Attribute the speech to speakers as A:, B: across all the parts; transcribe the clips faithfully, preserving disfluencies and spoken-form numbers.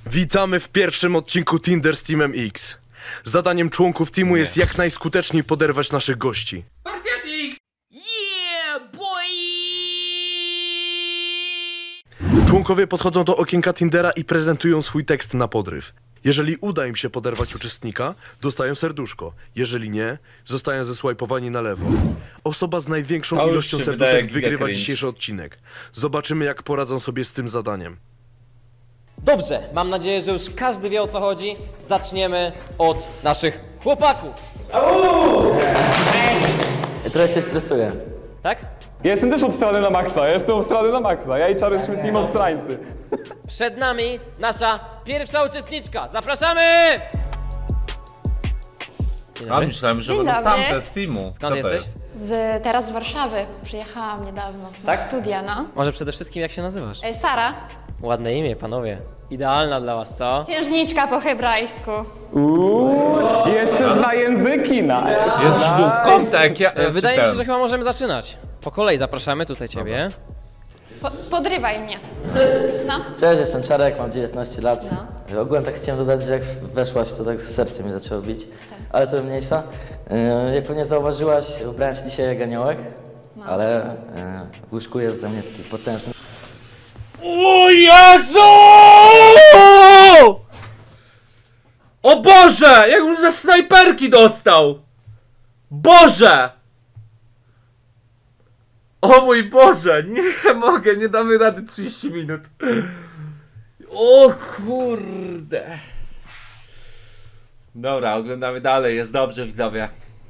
A: Witamy w pierwszym odcinku Tinder z Teamem X. Zadaniem członków teamu jest jak najskuteczniej poderwać naszych gości.
B: Spartiatix! Yeah, boy!
A: Członkowie podchodzą do okienka Tindera i prezentują swój tekst na podryw. Jeżeli uda im się poderwać uczestnika, dostają serduszko. Jeżeli nie, zostają zesłajpowani na lewo. Osoba z największą
C: To już
A: ilością
C: się
A: serduszek
C: wydaje
A: wygrywa
C: giga cringe.
A: dzisiejszy odcinek. Zobaczymy, jak poradzą sobie z tym zadaniem.
D: Dobrze, mam nadzieję, że już każdy wie, o co chodzi. Zaczniemy od naszych chłopaków.
E: Ja trochę się stresuję.
D: Tak?
F: Ja jestem też obstrany na maksa, ja jestem obstrany na maksa. Ja i Czary Śmietnik obstrańcy.
D: Przed nami nasza pierwsza uczestniczka. Zapraszamy! Dzień
C: A
D: dobry.
C: myślałem, że
G: Dzień
C: będą
G: dobry.
C: tamte z teamu.
D: Skąd
C: Kto to
D: jesteś?
C: jest?
G: Z, teraz z Warszawy. Przyjechałam niedawno na
D: Tak?
G: studia, no.
D: Może przede wszystkim jak się nazywasz?
G: E, Sara,
D: Ładne imię, panowie. Idealna dla was, co?
G: księżniczka po hebrajsku.
F: Uuu, jeszcze zna języki, nice.
C: Jest Żydówką? Tak, ja, ja
D: Wydaje mi się,
C: czytałem.
D: że chyba możemy zaczynać. Po kolei zapraszamy tutaj ciebie.
G: Po, podrywaj mnie. No.
E: Cześć, jestem Czarek, mam dziewiętnaście lat.
G: No.
E: Ogółem tak chciałem dodać, że jak weszłaś, to tak serce mi zaczęło bić. Ale to mniejsza. Yy, jak mnie zauważyłaś, ubrałem się dzisiaj jak aniołek, ale yy, w łóżku jest ze mnie taki potężny.
C: O Jezu! O Boże! Jak on ze snajperki dostał! Boże! O mój Boże! Nie mogę, nie damy rady trzydzieści minut. O kurde! Dobra, oglądamy dalej, jest dobrze, widzowie.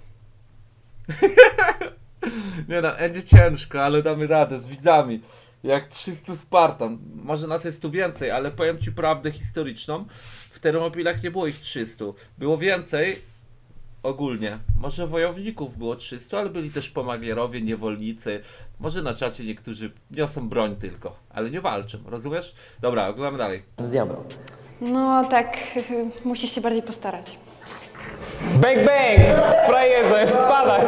C: Nie no, będzie ciężko, ale damy radę z widzami. Jak trzysta Spartan. Może nas jest tu więcej, ale powiem ci prawdę historyczną. W Termopilach nie było ich trzysta. Było więcej ogólnie. Może wojowników było trzysta, ale byli też pomagierowie, niewolnicy. Może na czacie niektórzy niosą broń tylko, ale nie walczą, rozumiesz? Dobra, oglądamy dalej.
E: Diabeł.
G: No tak, musisz się bardziej postarać.
F: Bang bang! Frajerze, spadaj!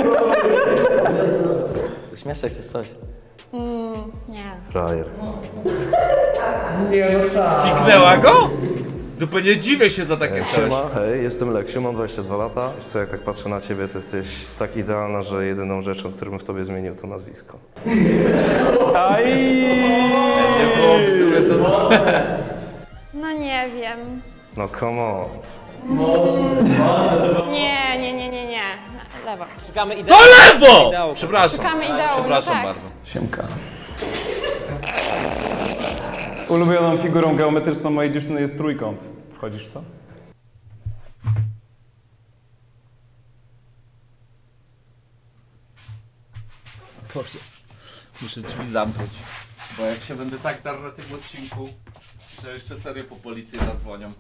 E: Uśmieszek czy coś.
G: Mm, nie.
A: Frajer.
C: Piknęła go? Dupę, nie dziwię się za takie coś.
H: Siema, hej, jestem Leksiu, mam dwadzieścia dwa lata. Wiesz co, jak tak patrzę na ciebie, to jesteś tak idealna, że jedyną rzeczą, którą bym w tobie zmienił, to nazwisko.
F: Aj!
C: Nie było w sumie to...
G: No nie wiem.
H: No come on.
G: Nie, nie, nie, nie, nie. Lewo.
D: Szukamy
C: To
D: ideału.
C: lewo!
D: Ideału.
C: Przepraszam.
G: Szukamy ideału,
C: Przepraszam
G: no tak.
C: bardzo.
F: Siemka. Ulubioną figurą geometryczną mojej dziewczyny jest trójkąt. Wchodzisz w to?
C: Boże, muszę drzwi zamknąć. Bo jak się będę tak dar na tym odcinku, że jeszcze serio po policję zadzwonią.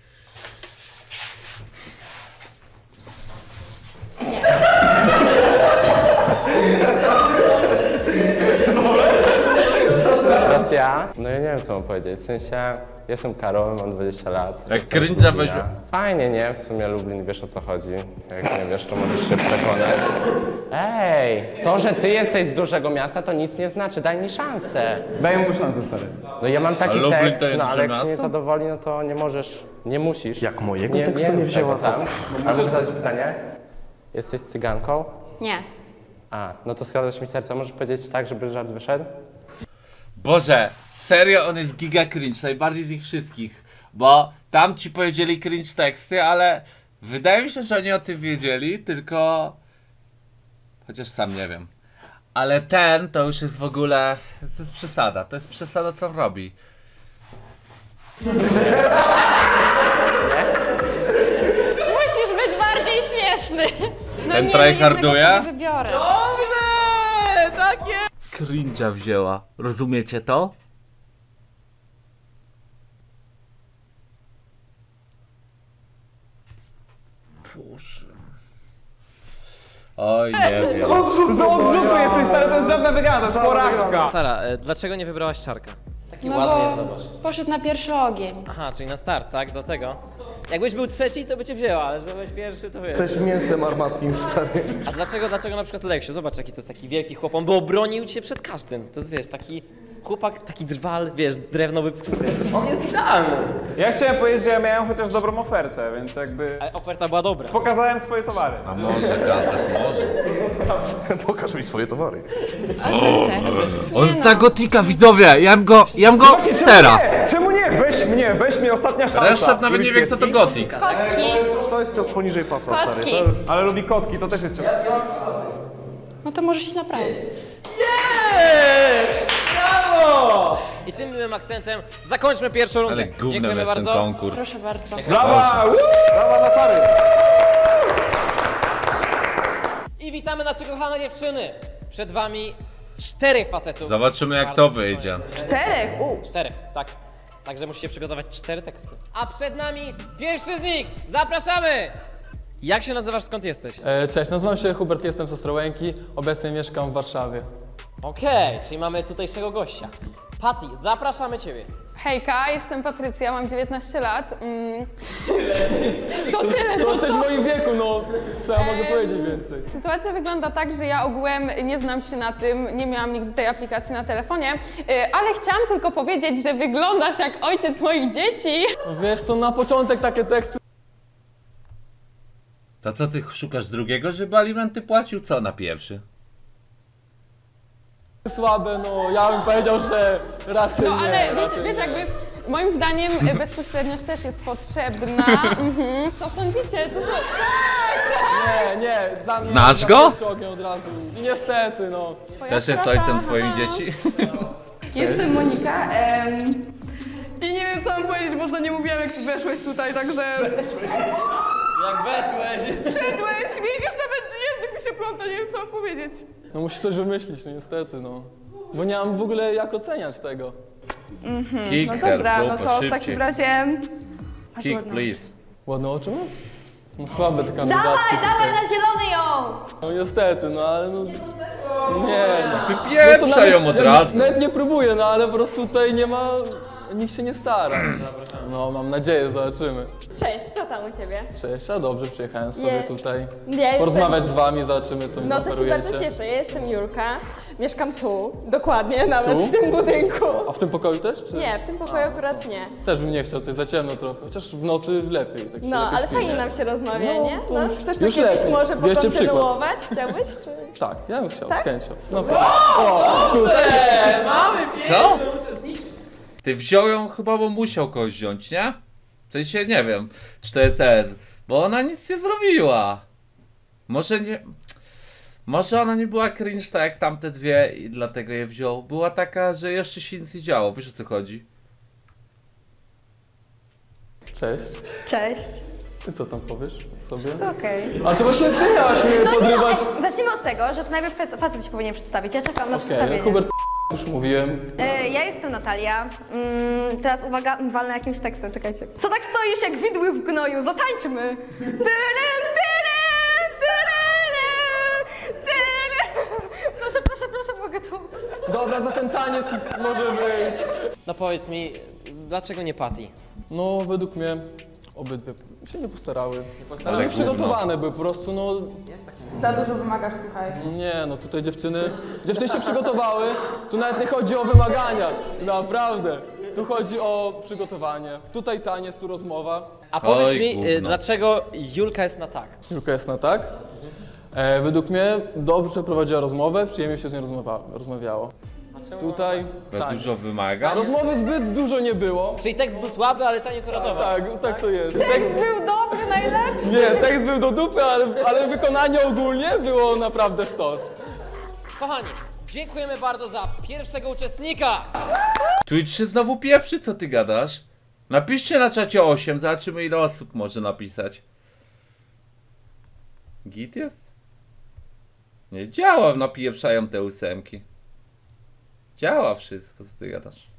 I: Teraz ja? No ja nie wiem co mam powiedzieć, w sensie jestem Karol, mam dwadzieścia lat.
C: Jak
I: jestem z
C: cringe'a
I: Lublina.
C: weźmie.
I: Fajnie, nie? W sumie Lublin, wiesz o co chodzi. Jak nie wiesz, to możesz się przekonać. Ej, to, że ty jesteś z dużego miasta, to nic nie znaczy, daj mi szansę.
F: Daj mu szansę, stary.
I: No ja mam
C: A
I: taki
C: Lublin
I: tekst,
C: to jest
I: no ale jak
C: duże
I: cię nie
C: miasto?
I: zadowoli, no to nie możesz, nie musisz.
H: Jak mojego
I: nie,
H: tekstu
I: nie,
H: nie
I: rób
H: wzięła,
I: tego tam. Ale mogę zadać pytanie? Jesteś cyganką?
G: Nie.
I: A, no to skradasz mi serce, możesz powiedzieć tak, żeby żart wyszedł?
C: Boże, serio on jest giga cringe, najbardziej z nich wszystkich. Bo tam ci powiedzieli cringe teksty, ale wydaje mi się, że oni o tym wiedzieli, tylko... Chociaż sam nie wiem. Ale ten to już jest w ogóle... To jest przesada, to jest przesada co on robi.
G: Musisz być bardziej śmieszny. No
C: Ten
G: nie,
C: tryharduje?
G: no jednego sobie wybiorę.
D: Dobrze! Tak jest!
C: Cringe'a wzięła, rozumiecie to? Boże. Oj, nie wiem.
F: Z odrzutu jesteś, stary, to jest żadna wygrana, to jest porażka.
D: Sara, e, dlaczego nie wybrałaś Czarka? Taki
G: No
D: ładny jest,
G: bo
D: zobacz.
G: poszedł na pierwszy ogień.
D: Aha, czyli na start, tak? Dlatego. Jakbyś był trzeci, to by cię wzięła, ale że byłeś pierwszy, to wiesz.
H: Jesteś mięsem armatnim, stary.
D: A dlaczego, dlaczego na przykład Leksiu? Zobacz, jaki to jest taki wielki chłop, on by obronił cię przed każdym. To jest, wiesz, taki chłopak, taki drwal, wiesz, drewnowy psy. On jest idealny.
F: Ja chciałem powiedzieć, że ja miałem chociaż dobrą ofertę, więc jakby
D: Ale oferta była dobra.
F: pokazałem swoje towary.
C: A może gazet, może.
H: Pokaż mi swoje towary.
C: On zna gotika, widzowie! Ja bym go, ja bym go
F: Właśnie, czemu
C: teraz!
F: nie? Czemu nie? Weź mnie, weź mnie, ostatnia szansa.
C: Reszta nawet nie wie, co to gotik.
G: Kotki!
H: To jest cios poniżej pasa, stary.
G: Kotki!
H: To jest...
F: Ale lubi kotki, to też jest cios.
G: No to możesz iść naprawdę.
D: Brawo! I tym miłym akcentem zakończmy pierwszą rundę.
C: Ale gównem
D: Dziękujemy
C: jest ten
D: bardzo.
C: konkurs.
G: Proszę bardzo.
F: Brawa! Woo! Brawa dla Sary!
D: I witamy nasze kochane dziewczyny. Przed wami czterech facetów.
C: Zobaczymy, jak to wyjdzie.
G: Czterech! U.
D: Czterech, tak. Także musicie przygotować cztery teksty. A przed nami pierwszy z nich. Zapraszamy! Jak się nazywasz, skąd jesteś?
J: E, Cześć, nazywam się Hubert, jestem z Ostrołęki, obecnie mieszkam w Warszawie.
D: Okej, czyli mamy tutejszego gościa. Patty, zapraszamy ciebie.
G: Hejka, jestem Patrycja, mam dziewiętnaście lat. Mm. To tyle,
J: To
G: no
J: jesteś
G: co?
J: w moim wieku, no co ja mogę powiedzieć więcej?
G: Sytuacja wygląda tak, że ja ogółem nie znam się na tym, nie miałam nigdy tej aplikacji na telefonie, y, ale chciałam tylko powiedzieć, że wyglądasz jak ojciec moich dzieci.
J: Wiesz co, na początek takie teksty
C: To co, ty szukasz drugiego, żeby alimenty płacił? Co na pierwszy?
J: słabe, no ja bym powiedział, że raczej
G: No
J: nie,
G: ale wiesz,
J: raczej
G: wiesz
J: nie.
G: jakby moim zdaniem y, bezpośredniość też jest potrzebna. Mhm. Co sądzicie? Co sądzicie?
J: Nie, nie, dla mnie
C: Znasz
J: dla
C: go?
J: mnie jest ogień od razu. I niestety, no.
C: Też jest ojcem twoich dzieci?
K: Jestem Monika em, i nie wiem co mam powiedzieć, bo za nie mówiłam jak weszłeś tutaj, także...
D: Jak weszłeś?
K: Wszedłeś, widzisz, nawet język mi się pląta, nie wiem co mam powiedzieć.
J: No musisz coś wymyślić, no niestety, no. Bo nie mam w ogóle jak oceniać tego.
K: Mhm.
C: Kick
K: No
C: her,
K: dobra, no
C: grubo,
K: to w
C: szybciej.
K: takim razie... Aż
C: Kick,
K: ładno.
C: please.
J: Ładne oczy mam? No słabe te kandydatki
K: Dawaj, dawaj
J: tutaj.
K: na zielony ją!
J: No niestety, no ale no... Nie, no.
C: Wypieprzaj ją od
J: ja
C: razu.
J: Nawet nie próbuję, no ale po prostu tutaj nie ma... Nikt się nie stara. No mam nadzieję, zobaczymy.
L: Cześć, co tam u ciebie?
J: Cześć, a dobrze, przyjechałem sobie
L: Je-
J: tutaj
L: Ja
J: porozmawiać
L: jestem...
J: z wami, zobaczymy co mi
L: No to się
J: zaoferujecie.
L: bardzo cieszę, ja jestem Julka, mieszkam tu, dokładnie, nawet
J: Tu?
L: w tym budynku.
J: A w tym pokoju też? Czy?
L: Nie, w tym pokoju akurat nie.
J: Też bym nie chciał, to jest za ciemno trochę, chociaż w nocy lepiej. Tak się
L: No,
J: lepiej
L: ale
J: śpi,
L: fajnie
J: nie?
L: nam się rozmawia,
J: No,
L: nie?
J: to
L: No,
J: już-
L: chcesz to
J: już
L: kiedyś
J: lepiej.
L: może
J: Bierzcie przykład.
L: pokontynuować? Chciałbyś? Czy...
J: Tak, ja bym chciał,
L: Tak?
J: z chęcią. No, o, tutaj.
C: Co? Ty wziął ją chyba, bo musiał kogoś wziąć, nie? W sensie, nie wiem, czy to jest S, bo ona nic nie zrobiła. Może nie... Może ona nie była cringe tak jak tamte dwie i dlatego je wziął. Była taka, że jeszcze się nic nie działo, wiesz o co chodzi?
J: Cześć.
K: Cześć.
J: Ty co tam powiesz sobie?
K: Okej.
J: Ale to właśnie ty miałaś mnie
K: No
J: podrywać.
K: nie, zacznijmy od tego, że to najpierw facet się powinien przedstawić. Ja czekam na
J: Okej,
K: przedstawienie.
J: Hubert, już mówiłem.
K: E, ja jestem Natalia. Mm, teraz uwaga, walnę jakimś tekstem, czekajcie. Co tak stoisz jak widły w gnoju? Zatańczmy! Tyryn, tyryn, tyryn, tyryn. Proszę, proszę, proszę, mogę tu.
J: Dobra, za ten taniec może być.
D: No powiedz mi, dlaczego nie Patty?
J: No, według mnie obydwie się nie postarały.
C: Ale
J: Ale nie przygotowane były, po prostu no...
K: Za dużo wymagasz, słuchaj.
J: Nie, no tutaj dziewczyny, dziewczyny się przygotowały, tu nawet nie chodzi o wymagania, naprawdę. Tu chodzi o przygotowanie, tutaj taniec, tu rozmowa.
D: A powiedz
C: Oj,
D: mi,
C: gówno.
D: y, dlaczego Julka jest na tak?
J: Julka jest na tak. E, według mnie dobrze prowadziła rozmowę, przyjemnie się z nią rozmawiało. rozmawiało. Tutaj
C: Za
J: taniec.
C: dużo wymaga.
J: Rozmowy zbyt dużo nie było.
D: Czyli tekst był słaby, ale taniec uratował.
J: Tak, tak to jest.
G: Tekst był dobry, najlepszy.
J: Nie, tekst był do dupy, ale, ale wykonanie ogólnie było naprawdę sztos.
D: Kochani, dziękujemy bardzo za pierwszego uczestnika.
C: Twitch się znowu pieprzy, co ty gadasz? Napiszcie na czacie osiem, zobaczymy ile osób może napisać. Git jest? Nie działa, napieprzają te ósemki. Działa wszystko, co ty gadasz.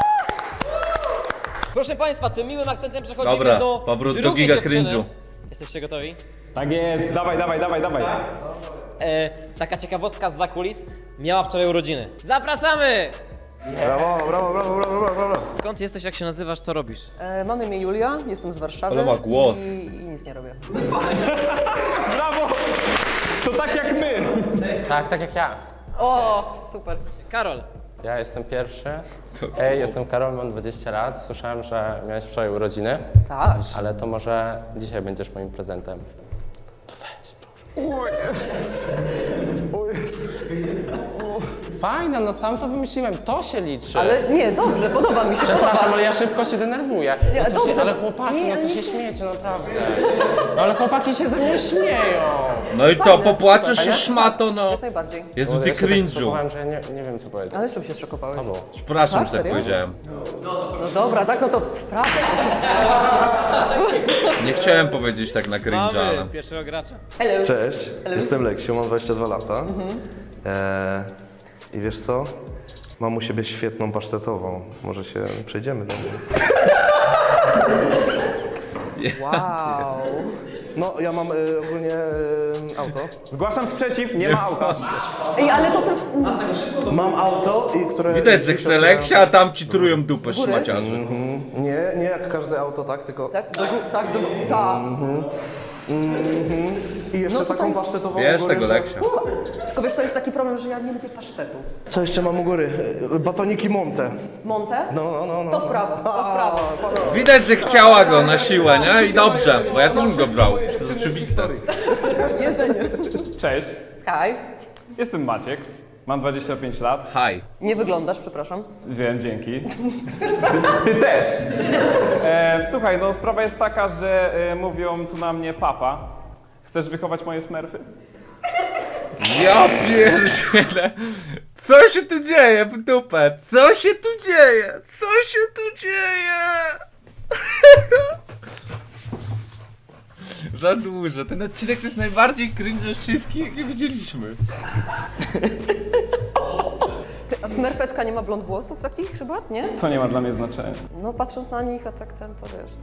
D: Proszę Państwa, tym miłym akcentem przechodzimy
C: Dobra,
D: do
C: powrót do
D: drugiej
C: giga
D: dziewczyny.
C: cringe'u.
D: Jesteście gotowi?
F: Tak jest, dawaj, dawaj, dawaj, dawaj.
D: E, taka ciekawostka z zakulis. Miała wczoraj urodziny. Zapraszamy!
H: Brawo, brawo, brawo, brawo, brawo, brawo.
D: Skąd jesteś, jak się nazywasz, co robisz?
M: E, mam na imię Julia, jestem z Warszawy.
C: Ale ma głos.
M: I, i nic nie robię.
F: Brawo! To tak jak my.
I: Tak, tak jak ja.
M: O, super.
D: Karol,
I: Ja jestem pierwszy. Ej, jestem Karol, mam dwadzieścia lat. Słyszałem, że miałeś wczoraj urodziny.
M: Tak.
I: Ale to może dzisiaj będziesz moim prezentem. To weź, proszę.
F: O Jezus. O Jezus.
I: Fajne, no sam to wymyśliłem, to się liczy.
M: Ale nie, dobrze, podoba mi się.
I: Przepraszam,
M: podoba.
I: ale ja szybko się denerwuję.
M: Nie,
I: No to
M: dobrze.
I: Się, ale chłopaki,
M: Nie,
I: no to
M: nie
I: się
M: się-
I: śmiejecie, naprawdę. No ale chłopaki się ze mnie śmieją.
C: No i co,
M: Fajne,
C: popłaczesz
M: super.
C: się
M: A ja-
C: szmato, no.
M: Jak najbardziej.
C: Jezu,
I: Bo
C: ty
I: ja się tak
C: cringe'u.
I: zszokowałem, że ja nie, nie wiem co powiedzieć.
M: Ale z czym się zszokowałeś?
I: Albo.
C: Przepraszam,
M: Tak,
C: że tak
M: serio?
C: powiedziałem.
M: No dobra, tak, no to prawda.
C: Nie chciałem powiedzieć tak na cringe'a, ale...
D: pierwszego gracza.
M: Hello.
H: Cześć, jestem Leksiu, mam dwadzieścia dwa lata. E, I wiesz co? Mam u siebie świetną pasztetową. Może się przejdziemy do niej.
M: Wow.
H: No, ja mam y, ogólnie y, auto.
F: Zgłaszam sprzeciw, nie ma auta.
M: Ej, ale to tylko...
H: Mam auto, i które...
C: Widać, że chce Leksia, a tam ci trują dupę
M: Góry?
C: szmaciarzy.
H: Mhm. Nie, nie jak każde auto, tak, tylko...
M: Tak, do góry, tak, do góry, tak.
H: Mhm. I jeszcze
M: No tutaj-
H: taką pasztetową
C: Wiesz
H: u góry,
C: tego
H: że-
C: Leksia.
M: Tylko wiesz, to jest taki problem, że ja nie lubię pasztetu.
H: Co jeszcze mam u góry? Y, Batoniki Monte.
M: Monte?
H: No, no, no, no.
M: To w prawo, to w prawo.
C: Widać, że chciała go na siłę, nie? I dobrze, bo ja też bym go brał. To jest oczywiste.
M: Jedzenie.
F: Cześć,
M: Kaj.
F: jestem Maciek. Mam dwadzieścia pięć lat.
C: Hi.
M: Nie wyglądasz, przepraszam.
F: Wiem, dzięki. Ty, ty też. E, słuchaj, no sprawa jest taka, że e, mówią tu na mnie papa. Chcesz wychować moje smerfy?
C: Ja pierdzielę. Co się tu dzieje w dupę? Co się tu dzieje? Co się tu dzieje? Za dużo. Ten odcinek to jest najbardziej cringe ze wszystkich, jakie widzieliśmy.
M: Ty, a smerfetka nie ma blond włosów takich chyba, nie?
F: To nie ma dla mnie znaczenia.
M: No patrząc na nich, a tak ten, to wiesz.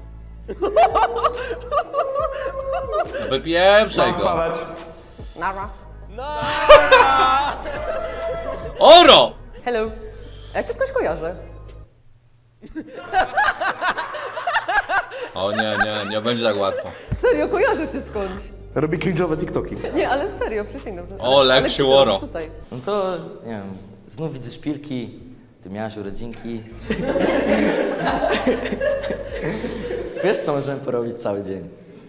C: No wypieprzaj
F: Mam
C: go.
F: spadać.
M: Nara.
C: Oro!
M: Hello. A ja cię skądś kojarzę.
C: O nie, nie, nie będzie tak łatwo.
M: Serio, kojarzę cię skądś.
H: Robi cringe'owe TikToki.
M: Nie, ale serio, przysięgam. Że...
C: O,
M: Ale
C: Leksiu
M: gdzie ty
C: Oro.
M: robisz tutaj?
E: No to, nie wiem, znów widzę szpilki, ty miałaś urodzinki. Wiesz co możemy porobić cały dzień?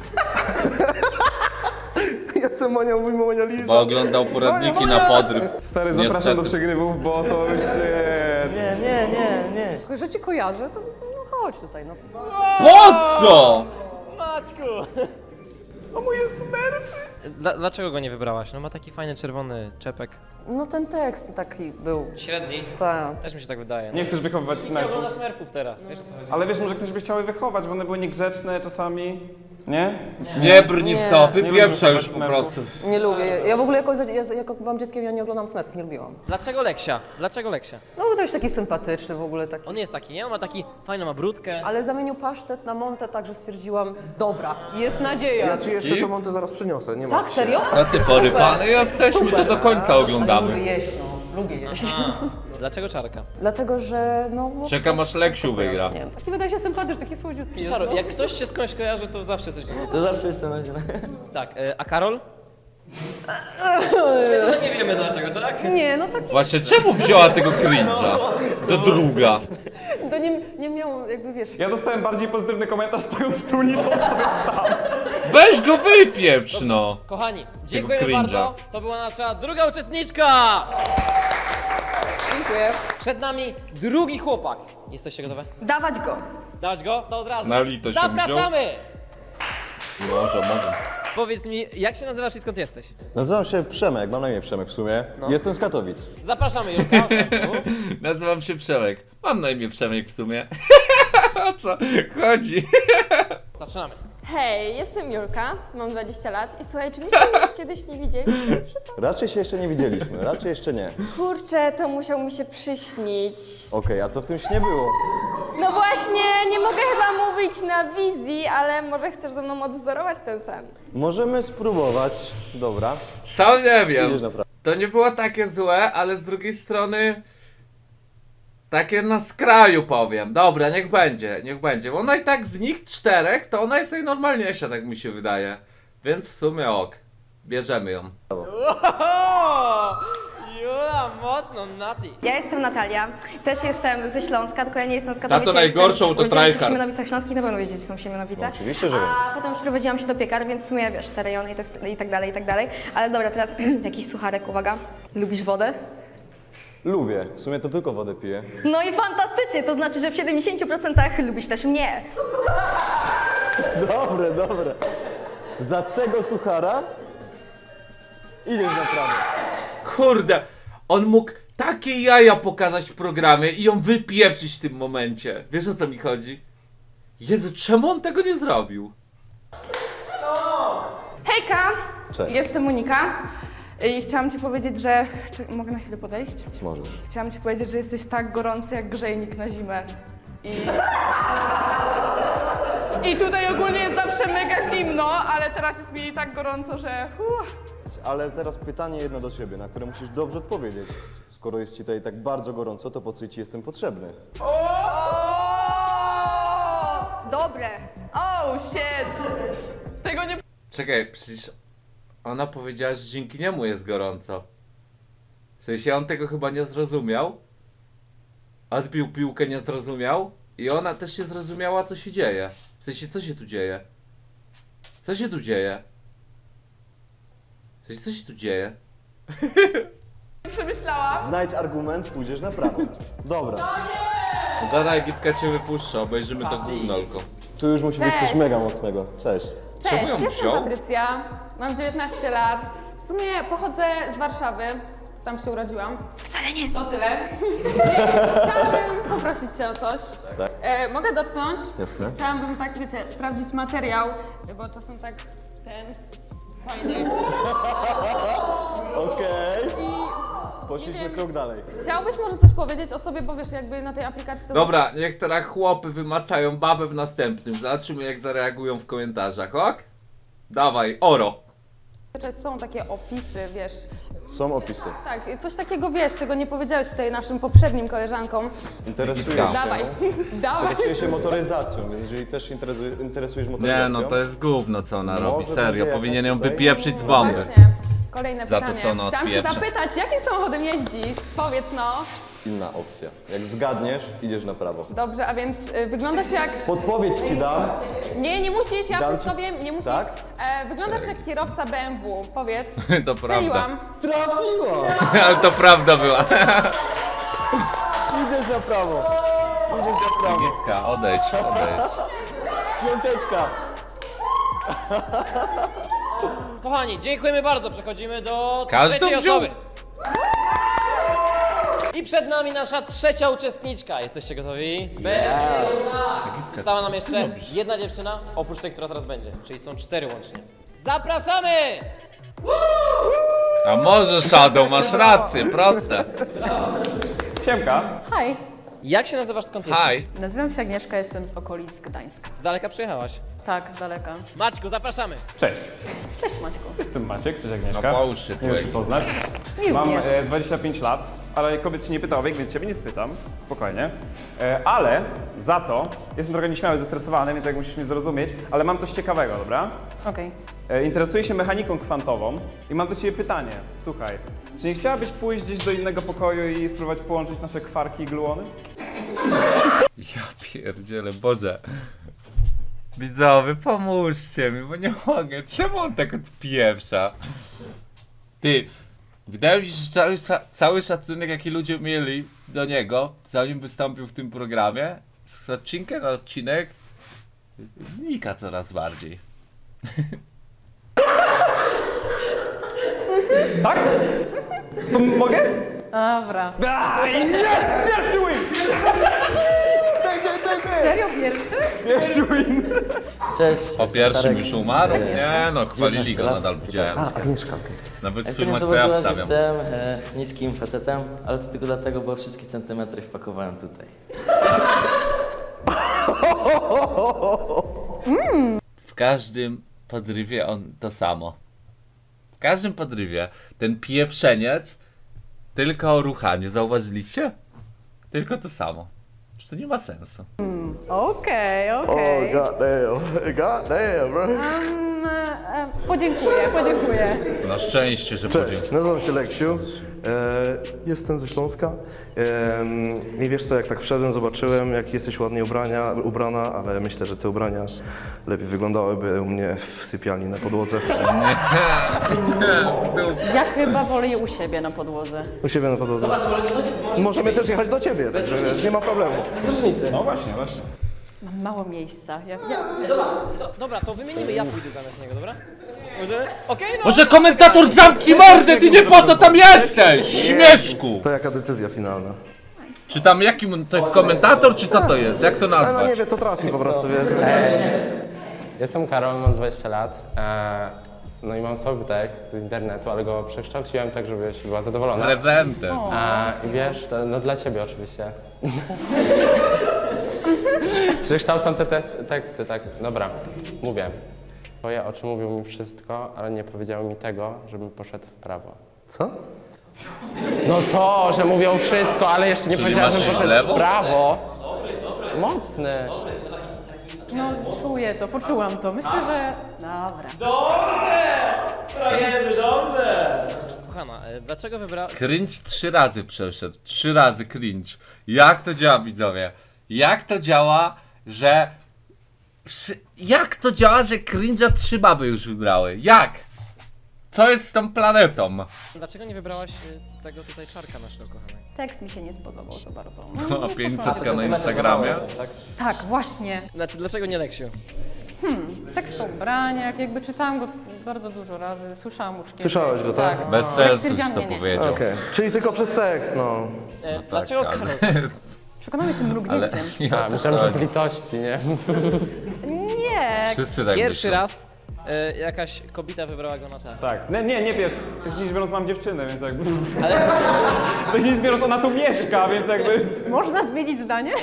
H: Jestem Monia, mój Monia Liza.
C: Bo oglądał poradniki na podryw.
F: Stary, zapraszam
C: Niestety.
F: do przegrywów, bo to już się...
E: Nie, nie, nie, nie.
M: Tylko, że cię kojarzę, to no chodź tutaj, no.
C: Po co?
F: O moje smerfy!
D: Dla, dlaczego go nie wybrałaś? No ma taki fajny czerwony czepek.
M: No ten tekst taki był.
D: Średni?
M: Tak.
D: Też mi się tak wydaje.
F: Nie chcesz wychowywać
D: Nie
F: smerfów.
D: ogląda smurfów teraz, wiesz o co chodzi?
F: Ale wiesz, może ktoś by chciał je wychować, bo one były niegrzeczne czasami. Nie?
C: Nie brnij w to,
M: Nie.
C: wypieprza
F: Nie
C: już
F: lubię
C: po
F: smerfów.
C: prostu.
M: Nie lubię. Ja w ogóle jako, ja, jako byłam dzieckiem, ja nie oglądam smurfów, nie lubiłam.
D: Dlaczego Leksia? Dlaczego Leksia?
M: No bo to jest taki sympatyczny w ogóle taki.
D: On jest taki, nie? On ma taki, fajną ma brudkę.
M: Ale zamienił pasztet na Monte, także stwierdziłam, dobra, jest nadzieja.
H: Ja ci jeszcze to Monte zaraz przyniosę, nie ma.
M: Tak, serio?
C: Co ty porypany? Jesteśmy, to do końca
M: Ale lubię
C: oglądamy.
M: jeść, no. Lubię jeść.
D: Dlaczego czarka?
M: Dlatego, że no... bo
C: Czekam
M: coś-
C: aż Leksiu wygra.
M: Nie wiem, taki wydaje się sympatyczny, taki słodziutki jest,
D: Szaro,
M: no.
D: jak ktoś się skądś kojarzy, to zawsze coś...
E: To zawsze jestem na ziemi.
D: Tak, e, a Karol? Nie wiemy dlaczego, tak?
M: Nie, no tak,
C: Właśnie czemu wzięła tego cringe'a? Do druga.
M: to nie, nie miał jakby, wiesz...
F: Ja dostałem bardziej pozytywny komentarz stojąc tu niż odpowiedź tam.
C: Weź go wypieprz, no.
D: Kochani, dziękujemy
C: cringe'a.
D: bardzo. To była nasza druga uczestniczka!
M: Dziękuję.
D: Przed nami drugi chłopak. Jesteście gotowe?
K: Dawać go.
D: Dawać go? To od razu.
C: Na litość się
D: Zapraszamy!
C: Może, może.
D: Powiedz mi, jak się nazywasz i skąd jesteś?
N: Nazywam się Przemek, mam na imię Przemek w sumie. Jestem z Katowic.
D: Zapraszamy, Julka.
C: Nazywam się Przemek. Mam na imię Przemek w sumie. O co chodzi?
D: Zaczynamy.
L: Hej, jestem Julka, mam dwadzieścia lat i słuchaj, czy my się już kiedyś nie widzieliśmy?
N: Raczej się jeszcze nie widzieliśmy, raczej jeszcze nie.
L: Kurczę, to musiał mi się przyśnić.
N: Okej, a co w tym śnie było?
L: No właśnie, nie mogę chyba mówić na wizji, ale może chcesz ze mną odwzorować ten sen.
N: Możemy spróbować, dobra.
C: Sam nie wiem.
N: Idziesz naprawdę.
C: To nie było takie złe, ale z drugiej strony... Takie na skraju powiem. Dobra, niech będzie, niech będzie. Bo ona i tak z nich czterech, to ona jest najnormalniejsza, tak mi się wydaje. Więc w sumie ok. Bierzemy ją.
D: Jula, mocno, Nati.
K: Ja jestem Natalia, też jestem ze Śląska, tylko ja nie jestem z Katowic.
C: Tato najgorszą to tryhard.
K: W Siemianowicach Śląskich na pewno wiedzieć, że są Siemianowice.
N: No, oczywiście, że wiem.
K: A potem przeprowadziłam się do piekar, więc w sumie wiesz, te rejony i, te, i tak dalej, i tak dalej. Ale dobra, teraz jakiś sucharek, uwaga. Lubisz wodę?
N: Lubię. W sumie to tylko wodę piję.
K: No i fantastycznie, to znaczy, że w siedemdziesięciu procentach lubisz też mnie.
N: Dobre, dobre. Za tego suchara idziesz na prawo.
C: Kurde, on mógł takie jaja pokazać w programie i ją wypieprzyć w tym momencie. Wiesz, o co mi chodzi? Jezu, czemu on tego nie zrobił?
O: Hejka!
N: Cześć.
O: Jestem Monika i chciałam ci powiedzieć, że... Czy mogę na chwilę podejść?
N: Możesz.
O: Chciałam ci powiedzieć, że jesteś tak gorący jak grzejnik na zimę. I... I tutaj ogólnie jest zawsze mega zimno, ale teraz jest mi tak gorąco, że... Uff.
N: Ale teraz pytanie jedno do ciebie, na które musisz dobrze odpowiedzieć. Skoro jest ci tutaj tak bardzo gorąco, to po co ci jestem potrzebny?
O: Dobre. Oh shit. Tego nie...
C: Czekaj, przecież ona powiedziała, że dzięki niemu jest gorąco. W sensie on tego chyba nie zrozumiał. Odbił piłkę, nie zrozumiał. I ona też nie zrozumiała, co się dzieje. W sensie, co się tu dzieje? Co się tu dzieje? W sensie, co się tu dzieje?
O: Przemyślałam.
N: Znajdź argument, pójdziesz na prawo. Dobra.
C: Dana Gitka cię wypuszcza, obejrzymy to gównolko.
N: Tu już musi być coś
G: Cześć.
N: mega mocnego. Cześć.
C: Czemu
G: Cześć,
C: ją
G: jestem
C: wziął?
G: Patrycja, mam dziewiętnaście lat. W sumie pochodzę z Warszawy, tam się urodziłam.
K: Wcale nie.
G: To tyle. Chciałabym poprosić cię o coś.
N: Tak.
G: E, mogę dotknąć?
N: Jasne.
G: Chciałabym tak, wiecie, sprawdzić materiał, bo czasem tak ten... fajnie.
N: Okej.
G: I
N: Poszliśmy krok dalej.
G: chciałbyś może coś powiedzieć o sobie, bo wiesz, jakby na tej aplikacji... to-
C: Dobra, niech teraz chłopy wymacają babę w następnym. Zobaczymy, jak zareagują w komentarzach, ok? Dawaj, oro.
G: Zazwyczaj są takie opisy, wiesz...
N: Są opisy.
G: Tak, coś takiego wiesz, czego nie powiedziałeś tutaj naszym poprzednim koleżankom.
N: Interesujesz się,
G: Dawaj,
N: no?
G: dawaj.
N: Interesuję się motoryzacją, więc jeżeli też się interesuje, interesujesz motoryzacją...
C: Nie no, to jest gówno, co ona
N: Może
C: robi, serio.
N: będzie
C: Powinien ją
N: tutaj-
C: wypieprzyć z bomby.
G: Właśnie, kolejne
C: Za to,
G: pytanie.
C: co ona
G: Chciałam się
C: odpieprza.
G: zapytać, jakim samochodem jeździsz? Powiedz no.
N: Inna opcja. Jak zgadniesz, idziesz na prawo.
G: Dobrze, a więc y, wyglądasz jak...
N: Podpowiedź ci dam.
G: Nie, nie musisz, ja
N: Dam
G: wszystko
N: ci-
G: wiem, nie musisz.
N: Tak?
G: E, wyglądasz jak kierowca B M W, powiedz.
C: To
G: Strzeliłam.
N: Trafiła!
C: Ale to prawda była.
N: Idziesz na prawo. Idziesz na prawo.
C: Gitka, odejdź, odejdź.
N: Piąteczka.
D: Kochani, dziękujemy bardzo. Przechodzimy do
C: Każdy
D: trzeciej
C: wziął.
D: osoby. I przed nami nasza trzecia uczestniczka. Jesteście gotowi? Yeah. Została nam jeszcze jedna dziewczyna, oprócz tej, która teraz będzie. Czyli są cztery łącznie. Zapraszamy!
C: A może Shadow, masz rację, proste.
F: Siemka.
M: Hej,
D: Jak się nazywasz, skąd jesteś?
C: Haj.
M: nazywam się Agnieszka, jestem z okolic Gdańska.
D: Z daleka przyjechałaś.
M: Tak, z daleka.
D: Maćku, zapraszamy.
F: Cześć.
M: Cześć Maćku.
F: Jestem Maciek, cześć Agnieszka.
C: No połóż się tu,
F: Miło się
C: Egi.
F: poznać.
M: Mi
F: Mam
M: również.
F: e, dwadzieścia pięć lat, ale kobiet się nie pyta o wiek, więc siebie nie spytam. Spokojnie. E, ale za to jestem trochę nieśmiały, zestresowany, więc jak musisz mnie zrozumieć, ale mam coś ciekawego, dobra?
M: Okej.
F: E, interesuję się mechaniką kwantową i mam do ciebie pytanie. Słuchaj, czy nie chciałabyś pójść gdzieś do innego pokoju i spróbować połączyć nasze kwarki i gluony?
C: Ja pierdzielę, Boże. Widzowie, pomóżcie mi, bo nie mogę. Czemu on tak odpieprza? Ty, wydaje mi się, że cały, cały szacunek, jaki ludzie mieli do niego, zanim wystąpił w tym programie, z odcinka na odcinek, znika coraz bardziej.
F: Tak? To mogę?
M: Dobra.
F: Aj, jest! Pierwszy win!
M: Serio pierwszy?
F: Pierwszy win!
E: Cześć.
C: Po
E: jestem
C: pierwszym
E: Czarek.
C: już umarł?
E: E,
C: Nie no, chwalili
E: dziewiętnaście
C: go,
E: lat.
C: nadal widziałem.
H: A, Agnieszka.
C: Nawet w
E: Jak pewnie
C: filmach co ja
E: zauważyłaś,
C: wstawiam.
E: jestem e, niskim facetem, ale to tylko dlatego, bo wszystkie centymetry wpakowałem tutaj.
C: W każdym podrywie on to samo. W każdym podrywie ten pieprzeniec tylko ruchanie, zauważyliście? Tylko to samo. Że to nie ma sensu.
M: Okej, okej.
H: Oh, goddamn. Goddamn, bro.
M: Um, um, podziękuję, podziękuję.
C: Na szczęście, że
H: Cześć, nazywam się Leksiu, e, jestem ze Śląska e, i wiesz co, jak tak wszedłem, zobaczyłem, jak jesteś ładnie ubrania, ubrana, ale myślę, że te ubrania lepiej wyglądałyby u mnie w sypialni na podłodze.
M: Ja chyba wolę je u siebie na podłodze.
H: U siebie na podłodze. Możemy też jechać do ciebie, także nie ma problemu.
F: No właśnie, właśnie.
M: Mam mało miejsca. Ja, ja...
D: Dobra, do, dobra, to wymienimy, ja pójdę zamiast niego, dobra? Może? Okej, no.
C: Może komentator zamknij mordę, ty nie po to tam jesteś! Śmieszku!
H: To jaka decyzja finalna?
C: Czy tam jakim, to jest komentator, czy co to jest? Jak to
H: No
C: nazwać?
H: nie wie co trafi po prostu, wiesz.
I: Jestem Karol, mam dwadzieścia lat. E, no i mam sobie tekst z internetu, ale go przekształciłem tak, żebyś była zadowolona.
C: Prezentem.
I: E, I wiesz, to, no dla ciebie oczywiście. Przekształcam te test, teksty, tak. Dobra, mówię. Twoje oczy mówią mi wszystko, ale nie powiedziały mi tego, żebym poszedł w prawo.
H: Co?
I: No to, że mówią wszystko, ale jeszcze nie
C: Czyli
I: powiedziała,
C: masz
I: żebym poszedł
C: lewo?
I: w prawo. Mocny.
M: No, czuję to, poczułam to. Myślę, że... Dobra.
D: Kochana, e, dlaczego wybrała...
C: Cringe trzy razy przeszedł. Trzy razy cringe. Jak to działa, widzowie? Jak to działa, że... Przy- Jak to działa, że cringe'a trzy baby już wybrały? Jak? Co jest z tą planetą?
D: Dlaczego nie wybrałaś e, tego tutaj czarka naszego kochanego?
M: Tekst mi się nie spodobał za bardzo.
C: No, a pięćset na Instagramie?
M: Tak, właśnie.
D: Znaczy, dlaczego nie Leksiu?
M: Hmm, tekst o ubraniach, jakby czytałam go bardzo dużo razy, słyszałam już kiedyś.
H: Słyszałeś go, tak?
C: Bez
M: Tak
C: sensu,
M: stwierdziłam,
C: że to
M: nie, nie.
C: powiedział.
H: Okej, czyli tylko przez tekst, no.
D: E,
C: tak,
D: dlaczego
C: ale-
D: Karol?
M: Przekonał mnie tym mrugnięciem.
I: A, myślałem, że z litości, nie?
M: Nie.
C: Wszyscy tak
D: Pierwszy
C: myślą.
D: raz e, jakaś kobieta wybrała go na tak.
F: Tak, nie, nie, nie wiesz, technicznie biorąc mam dziewczynę, więc jakby... Ale... Technicznie biorąc ona tu mieszka, więc jakby...
M: Można zmienić zdanie?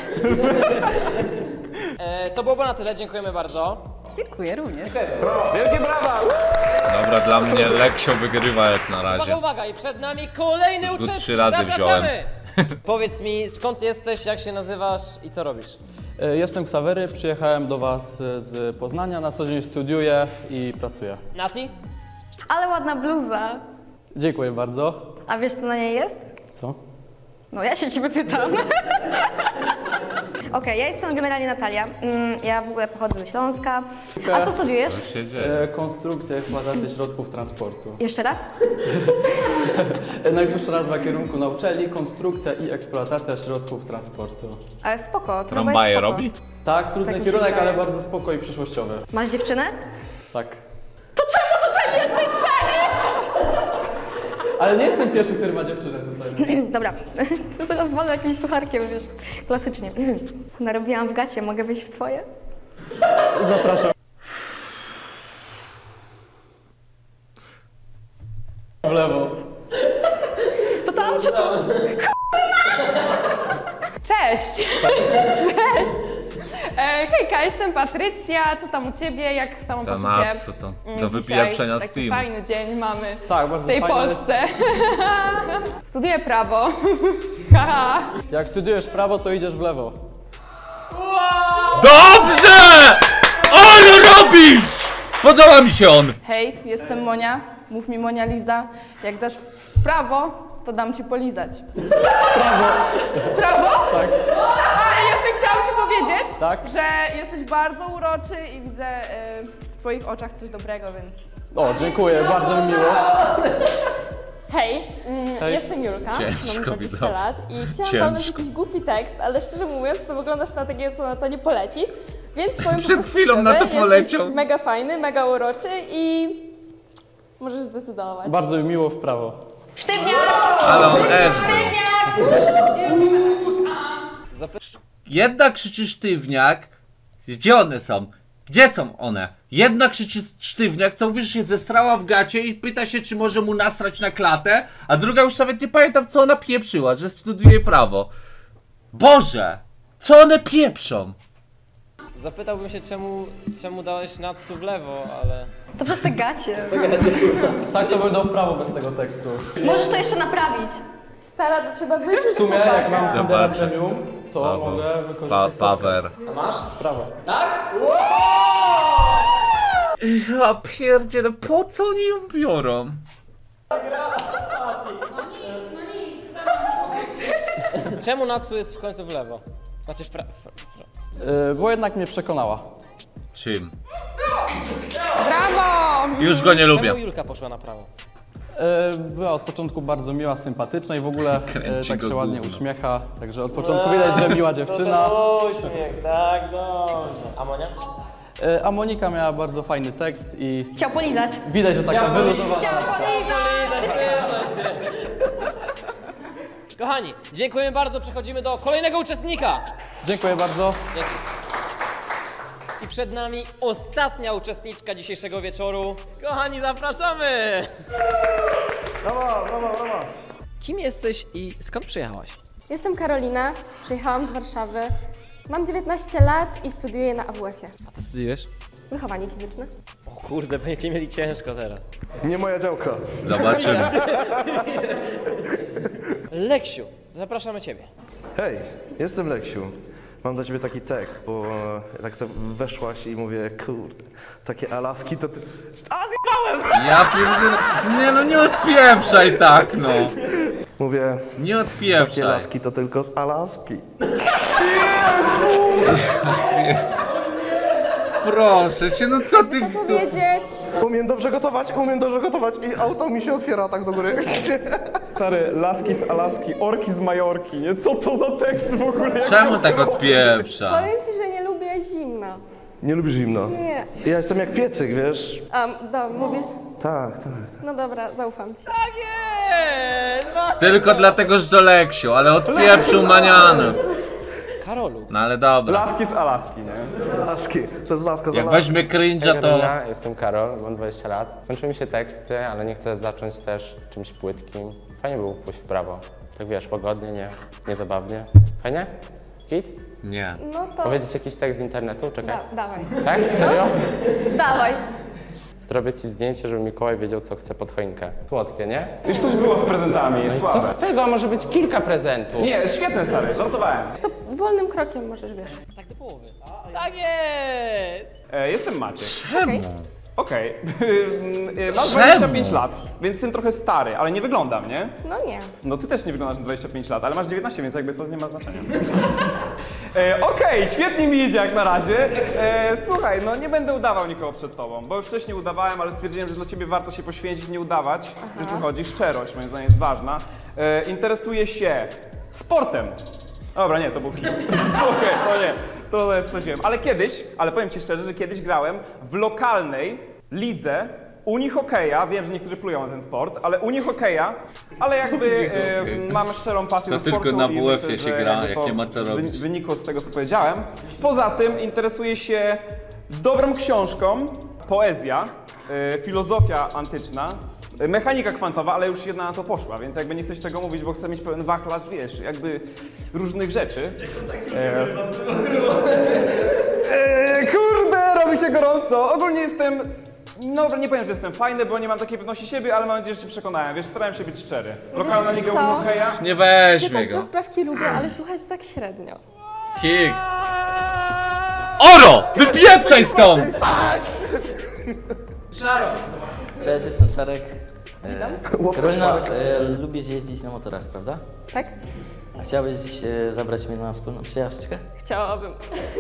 D: E, to byłoby na tyle, dziękujemy bardzo.
M: Dziękuję również.
F: Wielkie brawa!
C: Dobra, dla mnie Leksio wygrywa jak na razie.
D: Uwaga, uwaga, i przed nami kolejny
C: Już go
D: uczestnik.
C: trzy razy
D: Zapraszamy! Powiedz mi, skąd jesteś, jak się nazywasz i co robisz?
J: E, Jestem Ksawery, przyjechałem do Was e, z Poznania, na co dzień studiuję i pracuję.
D: Nati?
K: Ale ładna bluza.
J: Dziękuję bardzo.
K: A wiesz, co na niej jest?
J: Co?
K: No, ja się ciebie pytam. Okej, ja jestem generalnie Natalia. Mm, Ja w ogóle pochodzę ze Śląska. A co studiujesz?
C: Co się dzieje?
J: E, Konstrukcja i eksploatacja środków transportu.
K: Jeszcze raz?
J: E, Najdłuższa nazwa kierunku na uczelni, konstrukcja i eksploatacja środków transportu.
K: Ale spoko, to
C: Tramwaje
K: jest spoko.
C: robi?
J: Tak, trudny
K: Tak mi się
J: kierunek,
K: wydaje.
J: ale bardzo spoko i przyszłościowy.
K: Masz dziewczynę?
J: Tak.
K: To czemu tutaj jesteś, stary?
J: Ale nie jestem pierwszy, który ma dziewczynę tutaj.
K: Dobra, to teraz walę jakimś sucharkiem, wiesz, klasycznie. Narobiłam w gacie, mogę wyjść w twoje?
J: Zapraszam. W lewo.
K: To tam czy to?
G: Cześć! Cześć! E, hejka, jestem Patrycja, co tam u Ciebie, jak
C: To
G: samopoczucie?
C: na co to?
G: Mm,
C: Do
G: dzisiaj
C: wypijania
G: taki
C: Steam.
G: fajny dzień mamy
J: Tak,
G: w
J: bardzo
G: tej
J: fajny.
G: Polsce. Studiuję prawo. Haha.
J: Jak studiujesz prawo, to idziesz w lewo.
C: Dobrze! Ale robisz! Podoba mi się on!
O: Hej, jestem Monia. Mów mi Monia Liza. Jak dasz w prawo, to dam ci polizać.
J: Prawo.
O: Prawo?
J: Tak.
O: A i jeszcze chciałam ci powiedzieć,
J: Tak?
O: że jesteś bardzo uroczy i widzę y, w twoich oczach coś dobrego, więc...
J: O, dziękuję, bardzo mi miło.
L: Hej, mm,
J: Hej.
L: jestem Julka,
C: Ciężko
L: mam dwadzieścia
C: widać.
L: lat i chciałam
C: Ciężko.
L: walnąć jakiś głupi tekst, ale szczerze mówiąc to wyglądasz na takiego, co na to nie poleci, więc powiem po
C: Przed
L: prostu
C: chwilą
L: szczerze,
C: na to
L: jesteś
C: poleciał.
L: mega fajny, mega uroczy i możesz zdecydować.
J: Bardzo mi miło w prawo.
K: Sztywniak!
C: Ale on F.
D: Zapy-
C: Jedna krzyczy sztywniak. Gdzie one są? Gdzie są one? Jedna krzyczy sztywniak, co mówisz, się zestrała w gacie i pyta się, czy może mu nasrać na klatę, a druga już nawet nie pamiętam, co ona pieprzyła, że studiuje prawo. Boże! Co one pieprzą?
D: Zapytałbym się, czemu, czemu dałeś Natsu w lewo, ale...
K: To przez te gacie.
J: Tak to bym dał w prawo bez tego tekstu.
K: Możesz to jeszcze naprawić.
L: Stara, to trzeba wyczuć
J: W sumie, jak mam Tindera
C: Zobaczę.
J: Premium, to
C: Paweł.
J: mogę
C: Pa
J: wykorzystać cofkę.
C: Paweł.
D: A masz?
J: W prawo.
D: Tak?
C: Ja pierdzielę, po co oni ją biorą?
D: Czemu Natsu jest w końcu w lewo? Znaczy w prawo.
J: Yy, bo jednak mnie przekonała.
C: Czym?
G: Brawo!
C: Już go nie lubię.
D: Czemu Julka poszła na prawo?
J: Yy, była od początku bardzo miła, sympatyczna i w w ogóle yy, tak się ładnie uśmiecha. Także od początku widać, że miła dziewczyna.
D: Uśmiech, tak, dobrze. A Monia?
J: Yy, a Monika miała bardzo fajny tekst i
K: Chciał polizać.
J: widać, że taka wyluzowana.
K: Chciał polizać.
D: Kochani, dziękujemy bardzo, przechodzimy do kolejnego uczestnika.
J: Dziękuję bardzo.
D: Dzięki. I przed nami ostatnia uczestniczka dzisiejszego wieczoru. Kochani, zapraszamy!
H: Brawo, brawo, brawo.
D: Kim jesteś i skąd przyjechałaś?
L: Jestem Karolina, przyjechałam z Warszawy. Mam dziewiętnaście lat i studiuję na A W F-ie.
D: A co studiujesz?
L: Wychowanie fizyczne.
D: O kurde, będziecie mieli ciężko teraz.
H: Nie moja działka.
C: Zobaczymy.
D: Leksiu, zapraszamy ciebie.
H: Hej, jestem Leksiu. Mam dla ciebie taki tekst, bo tak to weszłaś i mówię, kurde, takie Alaski to ty... A, zjebałem!
C: Ja pierdzielę. Nie no, nie odpieprzaj tak, no.
H: Mówię,
C: Nie
H: takie
C: odpieprzaj.
H: laski to tylko z Alaski.
C: Proszę cię, no co ty...
L: Powiedzieć.
H: Umiem dobrze gotować, umiem dobrze gotować i auto mi się otwiera tak do góry.
F: Stary, laski z Alaski, orki z Majorki, nie? Co to za tekst w ogóle?
C: Czemu tak odpieprza?
L: Powiem ci, że nie lubię zimna.
H: Nie lubisz zimno?
L: Nie.
H: Ja jestem jak piecyk, wiesz?
L: A, do, mówisz?
H: Tak, tak, tak.
L: No dobra, zaufam ci.
D: Tak jest!
C: Tylko dlatego, że do Leksiu, ale odpieprzył maniany.
D: Karolu.
C: No ale dobra.
F: Laski z Alaski, nie?
H: Laski, to jest laska z
C: Jak
H: Alaski.
C: weźmie cringe'a, to...
I: Ja jestem Karol, mam dwadzieścia lat. Kończyły mi się teksty, ale nie chcę zacząć też czymś płytkim. Fajnie było pójść w prawo. Tak wiesz, łagodnie, nie, niezabawnie. Fajnie? Git?
C: Nie.
L: No to...
I: Powiedzieć jakiś tekst z internetu? Czekaj.
L: Da, dawaj.
I: Tak? Serio?
L: Dawaj.
I: Zrobię ci zdjęcie, żeby Mikołaj wiedział, co chce pod choinkę. Słodkie, nie?
F: Już coś było z prezentami,
I: No i co
F: słabe.
I: z tego? Może być kilka prezentów.
F: Nie, świetne stary, żartowałem.
L: To wolnym krokiem możesz, wiesz.
D: Tak do połowy. Tak jest!
F: E, jestem Maciek.
L: Okej.
F: Okej. Okay. Mam dwadzieścia pięć lat, więc jestem trochę stary, ale nie wyglądam, nie?
L: No nie.
F: No ty też nie wyglądasz na dwadzieścia pięć lat, ale masz dziewiętnaście, więc jakby to nie ma znaczenia. E, Okej, okay, świetnie mi idzie jak na razie. E, słuchaj, no nie będę udawał nikogo przed tobą, bo już wcześniej udawałem, ale stwierdziłem, że dla ciebie warto się poświęcić, nie udawać. Wiesz co chodzi? Szczerość moim zdaniem jest ważna. E, interesuję się sportem. Dobra, nie, to był hit. Okej, okay, to nie, to wsadziłem. Ale kiedyś, ale powiem ci szczerze, że kiedyś grałem w lokalnej lidze Unii Hokeja. Wiem, że niektórzy plują na ten sport, ale Unii Hokeja, ale jakby e, mam szczerą pasję
C: To
F: do sportu.
C: tylko na
F: i
C: W F-ie
F: myślę,
C: się
F: że
C: gra,
F: jakby
C: jak
F: to
C: nie ma co robić.
F: wy- Wynikło z tego, co powiedziałem. Poza tym interesuję się dobrą książką, poezja, e, filozofia antyczna, e, mechanika kwantowa, ale już jedna na to poszła, więc jakby nie chcę ci tego mówić, bo chcę mieć pełen wachlarz, wiesz, jakby różnych rzeczy. E, e, kurde, robi się gorąco. Ogólnie jestem... No, nie powiem, że jestem fajny, bo nie mam takiej pewności siebie, ale mam nadzieję, że się przekonałem. Wiesz, starałem się być szczery. Lokalna liga
L: co?
F: Hokeja.
C: Nie weźmie
L: Czytać
C: go.
L: rozprawki lubię, ale słuchać tak średnio.
C: Kik. Oro! Wypieprzaj stąd!
E: Cześć, jestem Czarek.
L: Witam.
E: E, Karolina, e, lubisz jeździć na motorach, prawda?
L: Tak?
E: A chciałabyś e, zabrać mnie na wspólną przejażdżkę?
L: Chciałabym.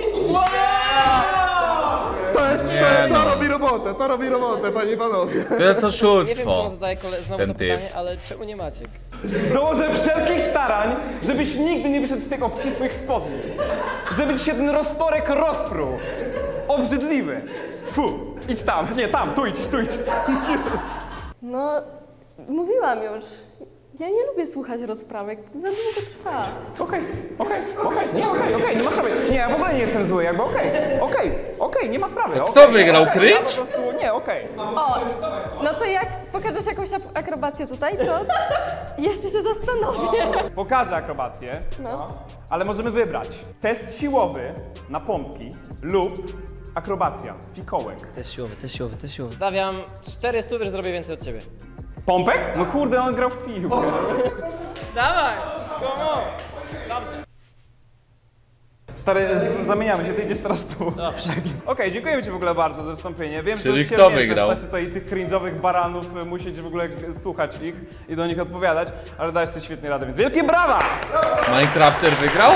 H: To, jest,
C: Nie
H: to, to
C: no.
H: robi robotę, to robi robotę, panie i panowie.
C: To jest oszustwo.
D: Nie wiem, czy on zadaje kole- znowu
C: Ten
D: to
C: typ.
D: pytanie, ale czemu nie Maciek?
F: Dołożę wszelkich starań, żebyś nigdy nie wyszedł z tych obcisłych spodni. Żeby ci się ten rozporek rozpruł. Obrzydliwy. Fu, idź tam, nie tam, tu idź, tu idź.
L: No, mówiłam już. Ja nie lubię słuchać rozprawek, to za długo trwa.
F: Okej, okej, okej, nie, okej, okej, nie ma sprawy. Nie, ja w ogóle nie jestem zły, jakby okej, okej, okej, nie ma sprawy.
C: To
F: okej,
C: kto wygrał,
F: okej,
C: Cringe?
F: Ja po prostu, nie, okej.
L: O, no to jak pokażesz jakąś ap- akrobację tutaj, to jeszcze się zastanowię.
F: Pokażę akrobację,
L: No.
F: ale możemy wybrać test siłowy na pompki lub akrobacja, fikołek.
D: Test siłowy, test siłowy, test siłowy. Stawiam cztery stówy, że zrobię więcej od ciebie.
F: Pompek? No kurde, on grał w piłkę.
D: Dawaj! Come on! Dobrze.
F: Stary, z- zamieniamy się, ty idziesz teraz tu. Dobrze. Okej, dziękujemy ci w ogóle bardzo za wystąpienie. Wiem,
C: Czyli
F: że to
C: kto
F: jest
C: wygrał?
F: stać tutaj tych cringe'owych baranów, y, musieć w ogóle g- słuchać ich i do nich odpowiadać, ale dajesz sobie świetnie radę, więc wielkie brawa!
C: Minecrafter wygrał?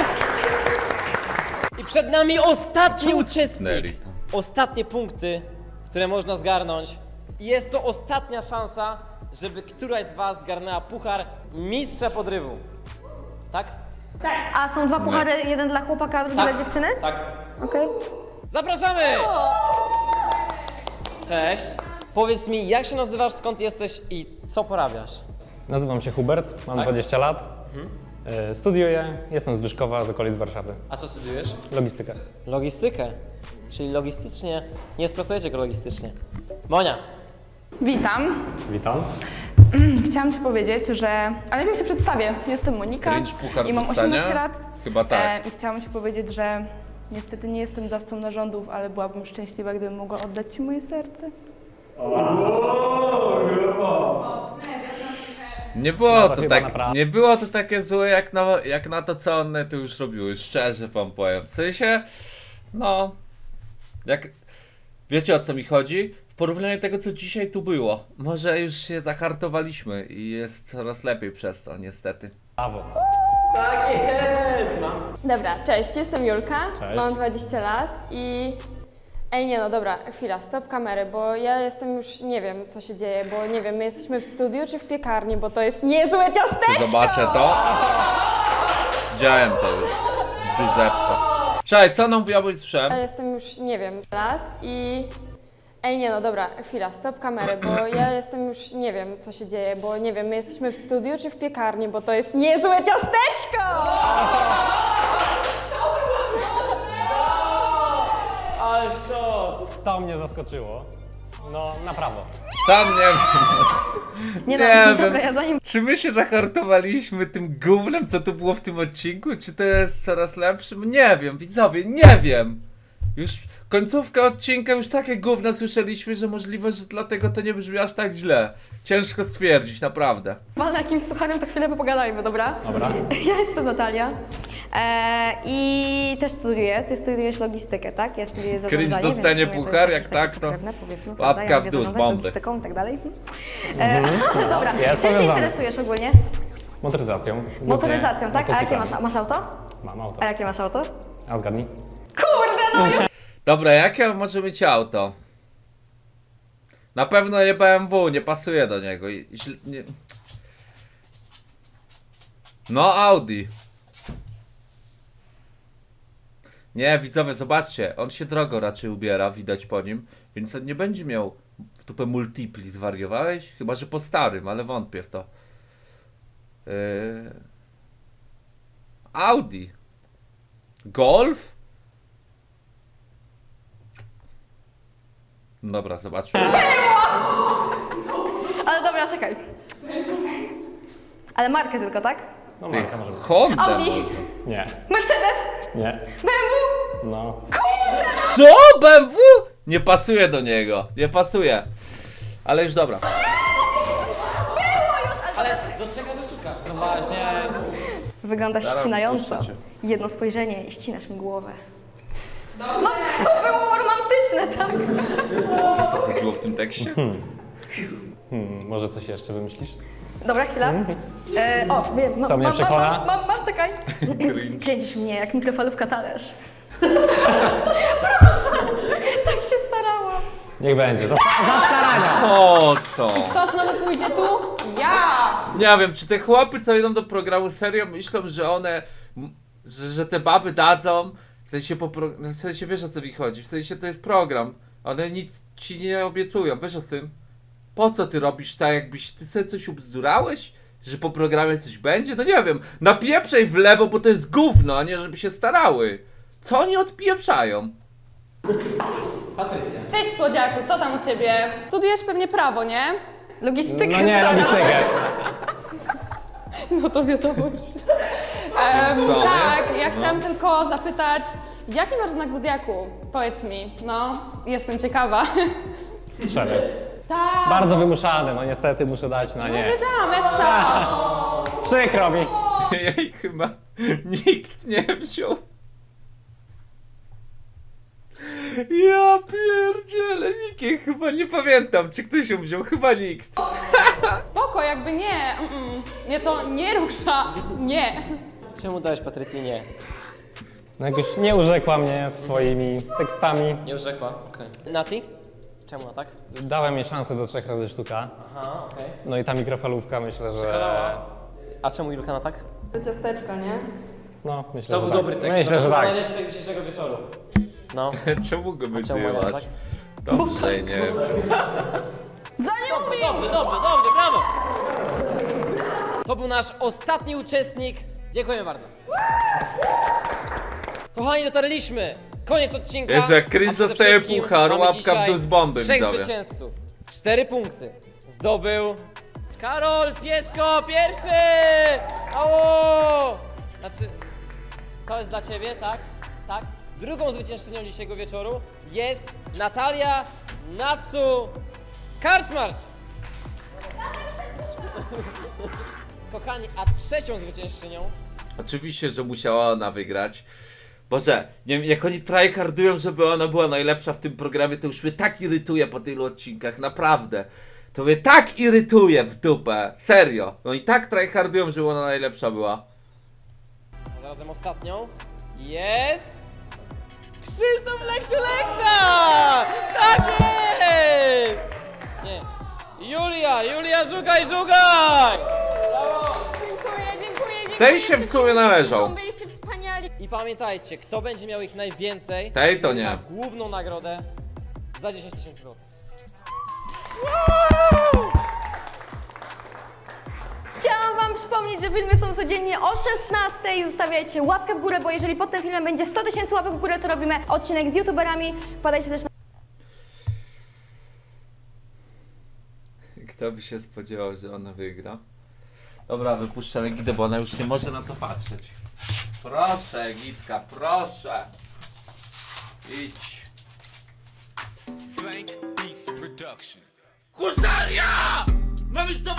D: I przed nami ostatni uczestnik.
C: Nelly.
D: Ostatnie punkty, które można zgarnąć. I jest to ostatnia szansa, żeby któraś z was zgarnęła puchar mistrza podrywu. Tak?
K: Tak. A są dwa puchary, jeden dla chłopaka, a drugi
D: Tak.
K: dla dziewczyny?
D: Tak.
K: Okej.
D: Zapraszamy! Cześć. Powiedz mi, jak się nazywasz, skąd jesteś i co porabiasz?
P: Nazywam się Hubert, mam
D: Tak?
P: dwadzieścia lat.
D: Mhm.
P: E, Studiuję, jestem z Wyszkowa, z okolic Warszawy.
D: A co studiujesz?
P: Logistykę.
D: Logistykę. Czyli logistycznie, nie spracujecie go logistycznie. Monia.
O: Witam.
P: Witam.
O: Chciałam ci powiedzieć, że... Ale ja się przedstawię. Jestem Monika
C: Cringe puchar
O: i mam
C: dostania?
O: osiemnaście lat.
C: Chyba tak.
O: E, I chciałam ci powiedzieć, że niestety nie jestem dawcą narządów, ale byłabym szczęśliwa, gdybym mogła oddać ci moje serce.
C: Nie było
P: No, to
C: to
P: chyba
C: tak,
P: naprawdę.
C: nie było to takie złe jak na, jak na to, co one tu już robiły, szczerze wam powiem. W sensie, no, jak, wiecie o co mi chodzi? W porównaniu do tego, co dzisiaj tu było, może już się zahartowaliśmy i jest coraz lepiej przez to, niestety.
P: Brawo.
D: Tak jest, mam.
Q: Dobra, cześć, jestem Julka,
P: Cześć.
Q: mam dwadzieścia lat i... Ej, nie no, dobra, chwila, stop kamery, bo ja jestem już, nie wiem co się dzieje, bo nie wiem, my jesteśmy w studiu czy w piekarni, bo to jest niezłe ciasteczko!
C: Czy zobaczę to? Widziałem to już. Giuseppe. Cześć, co nam wyjadłeś z
Q: Ja jestem już, nie wiem, lat i... Ej, nie no, dobra, chwila, stop kamery, bo ja jestem już, nie wiem co się dzieje, bo nie wiem, my jesteśmy w studiu czy w piekarni, bo to jest niezłe ciasteczko!
P: Ale to, to mnie zaskoczyło. No, naprawdę.
C: Sam nie wiem.
K: Nie
C: Nie
K: no,
C: wiem.
K: dobra, ja zanim...
C: Czy my się zahartowaliśmy tym gównem, co tu było w tym odcinku? Czy to jest coraz lepszym? Nie wiem, widzowie, nie wiem. Już końcówka odcinka, już takie gówna słyszeliśmy, że możliwe, że dlatego to nie brzmi aż tak źle. Ciężko stwierdzić, naprawdę.
K: Walnę jakimś sucharem, to chwilę pogadajmy, dobra?
C: Dobra.
K: Ja jestem Natalia e, i też studiuję. Ty studiujesz logistykę, tak? Ja studiuję zarządzanie.
C: Cringe
K: więc
C: dostanie
K: w sumie to
C: puchar,
K: jest
C: jak
K: jakieś
C: tak, to
K: pewne, powiedzmy,
C: łapka
K: prawda? Ja
C: w
K: lubię
C: dół z
K: zarządzać
C: bomby.
K: logistyką i tak dalej. E,
P: Mhm.
K: Dobra,
P: Jest
K: czym się
P: powiązane.
K: interesujesz ogólnie?
P: Motoryzacją.
K: Motoryzacją, tak? A jakie
P: Motocyklami.
K: masz, masz auto?
P: Mam auto.
K: A jakie masz auto?
P: A zgadnij.
K: Kurde, no już!
C: Dobra, jakie może mieć auto? Na pewno nie B M W, nie pasuje do niego. I, i, źle- nie... No Audi. Nie, widzowie, zobaczcie, on się drogo raczej ubiera, widać po nim, więc on nie będzie miał w tupę multipli, zwariowałeś? Chyba, że po starym, ale wątpię w to. Yy... Audi. Golf? Dobra, zobaczmy.
K: Ale dobra, czekaj. Ale markę tylko, tak?
P: No
C: Ty,
P: marka może być.
C: Honda
K: Audi.
C: może.
P: Nie.
K: Mercedes?
P: Nie.
K: B M W?
P: No.
K: Kurde!
C: Co? B M W? Nie pasuje do niego, nie pasuje. Ale już dobra.
D: Ale do czego wyszukasz? No właśnie.
K: Wyglądasz
C: Zaraz
K: ścinająco.
C: wypuszczę cię.
K: Jedno spojrzenie i ścinasz mi głowę. No, to było romantyczne, tak?
C: O co chodziło w tym tekście?
P: Hmm. Hmm, może coś jeszcze wymyślisz?
K: Dobra, chwila. E, o, wiem.
P: Co mnie
K: mam,
P: przekona?
K: Mam, mam, mam, czekaj. Kręcisz mnie jak mikrofalówka talerz. Tak się starałam.
P: Niech będzie. Za, za starania.
C: Po co?
G: Kto znowu pójdzie tu? Ja!
C: Nie wiem, czy te chłopy, co idą do programu, serio myślą, że one, m- że, że te baby dadzą, w sensie, po pro, w sensie wiesz o co mi chodzi, w sensie to jest program, one nic ci nie obiecują, wiesz o tym? Po co ty robisz tak, jakbyś ty sobie coś ubzdurałeś? Że po programie coś będzie? No nie wiem, napieprzaj w lewo, bo to jest gówno, a nie żeby się starały. Co oni odpieprzają?
D: Patrycja.
G: Cześć słodziaku, co tam u ciebie? Studiujesz pewnie prawo, nie?
K: Logistykę.
P: No nie, logistykę.
G: No to wiadomo już. Em,
C: Co, nie?
G: tak, ja
C: No.
G: chciałam tylko zapytać, jaki masz znak zodiaku? Powiedz mi, no, jestem ciekawa.
P: Strzelec.
G: Tak.
P: Bardzo wymuszany, no niestety muszę dać na nie.
G: Wiedziałam, Essa.
P: Przykro mi.
C: Jej chyba nikt nie wziął. Ja pierdzielę, Niki, chyba nie pamiętam, czy ktoś ją wziął, chyba nikt.
G: Spoko, jakby nie. Mm -mm. Mnie to nie rusza. Nie.
D: Czemu dałeś Patrycji nie?
P: No jakoś nie urzekła mnie swoimi tekstami.
D: Nie urzekła, okej. Okay. Nati? Czemu na tak?
P: Dałem jej szansę do trzech razy sztuka.
D: Aha, okej. Okay.
P: No i ta mikrofalówka myślę, że...
D: Przekonała. A czemu Julka na tak?
O: To ciasteczko, nie?
P: No, myślę,
D: to
P: że
D: był
P: tak.
D: dobry tekst.
P: Myślę, że tak.
D: Najlepszy tekst dzisiejszego wieczoru. No.
C: Czemu go
D: A czemu ja
C: wyzywasz?
D: tak?
C: Dobrze, nie wiem.
D: Za nie dobrze, dobrze, dobrze, dobrze, brawo! To był nasz ostatni uczestnik. Dziękujemy bardzo. Kochani, dotarliśmy. Koniec odcinka.
C: Jezu, jak Chris
D: a przede
C: dostaje
D: wszystkim
C: puchar,
D: mamy
C: łapka w
D: dzisiaj
C: dół z bomby,
D: trzech
C: widzowie.
D: zwycięzców. Cztery punkty. Zdobył Karol Pieszko, pierwszy! Ało! Znaczy, to jest dla ciebie, tak? Tak? Drugą zwyciężczynią dzisiejszego wieczoru jest Natalia Natsu Karczmarz. Kochani, a trzecią zwyciężczynią...
C: Oczywiście, że musiała ona wygrać. Boże, nie wiem, jak oni tryhardują, żeby ona była najlepsza w tym programie, to już mnie tak irytuje po tylu odcinkach, naprawdę. To mnie tak irytuje w dupę, serio. Oni tak tryhardują, żeby ona najlepsza była.
D: Zarazem ostatnią jest... Krzysztof Leksiu-Leksa! Tak jest! Nie. Julia, Julia, żugaj, żugaj! Brawo!
G: Dziękuję, dziękuję, dziękuję.
C: Tej się w sumie należał.
G: Byliście wspaniali.
D: I pamiętajcie, kto będzie miał ich najwięcej,
C: Tej to nie.
D: ma główną nagrodę za dziesięć tysięcy złotych.
K: Chciałam wam przypomnieć, że filmy są codziennie o szesnastej. Zostawiajcie łapkę w górę, bo jeżeli pod tym filmem będzie sto tysięcy łapek w górę, to robimy odcinek z youtuberami. Wpadajcie też na...
C: Kto by się spodziewał, że ona wygra? Dobra, wypuszczamy Gidę, bo ona już nie może na to patrzeć. Proszę, Gidka, proszę. Idź. Husaria! Mamy